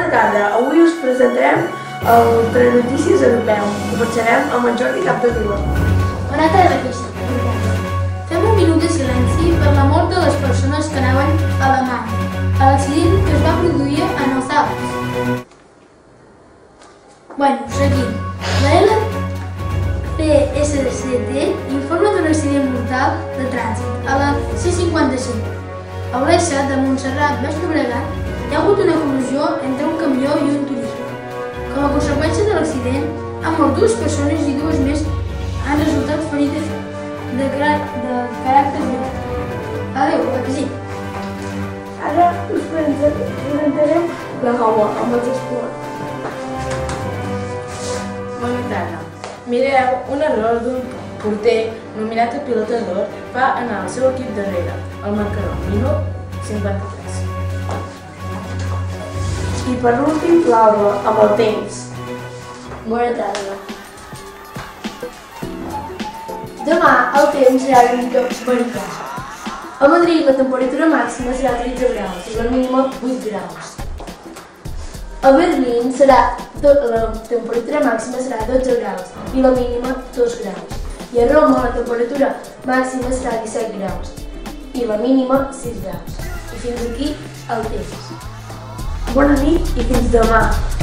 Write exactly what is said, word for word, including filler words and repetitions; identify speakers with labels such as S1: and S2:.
S1: Bona tarda, avui us presentarem el Telenotícies Europeu. Començarem amb en Jordi Capdevila.
S2: Bona tarda, Cristian. Fem un minut de silenci per la mort de les persones que anaven a Alemanya, a l'accident que es va produir en els Alps. Bueno, seguim. La L P S C T informa d'un accident mortal de trànsit a la C cinquanta-cinc. A Olesa de Montserrat, Baix Llobregat, hi ha hagut una col·lisió entre un camió i un turisme. Com a conseqüència de l'accident, han mort dues persones i dues més han resultat ferides de, de caràcter greu. Adéu, a que sí.
S1: Ara us presentarem la Gaua amb els esports.
S3: Bona tarda. Mireu, un error d'un porter nominat a pilota d'or va anar al seu equip darrere, el marcador, minut cinquanta-tres.
S1: I per últim, Laura, amb el temps.
S4: Bona tarda. Demà el temps serà una mica veritaç. A Madrid la temperatura màxima serà tretze graus i la mínima vuit graus. A Berlín serà, la temperatura màxima serà dotze graus i la mínima dos graus. I a Roma la temperatura màxima serà disset graus i la mínima sis graus. I fins aquí el temps.
S1: Bona nit i fins demà.